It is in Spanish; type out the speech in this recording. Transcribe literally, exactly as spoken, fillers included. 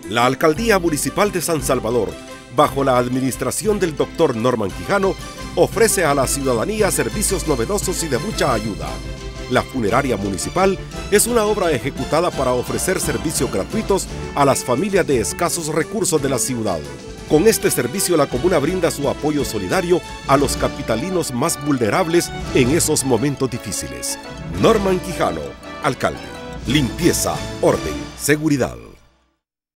La Alcaldía Municipal de San Salvador, bajo la administración del doctor Norman Quijano, ofrece a la ciudadanía servicios novedosos y de mucha ayuda. La funeraria municipal es una obra ejecutada para ofrecer servicios gratuitos a las familias de escasos recursos de la ciudad. Con este servicio, la comuna brinda su apoyo solidario a los capitalinos más vulnerables en esos momentos difíciles. Norman Quijano, alcalde. Limpieza, orden, seguridad.